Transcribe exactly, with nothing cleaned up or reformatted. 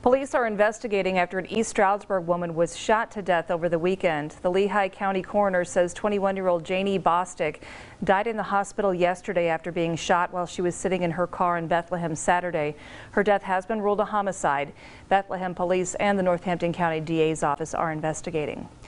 Police are investigating after an East Stroudsburg woman was shot to death over the weekend. The Lehigh County Coroner says twenty-one-year-old Janie Bostick died in the hospital yesterday after being shot while she was sitting in her car in Bethlehem Saturday. Her death has been ruled a homicide. Bethlehem police and the Northampton County D A's office are investigating.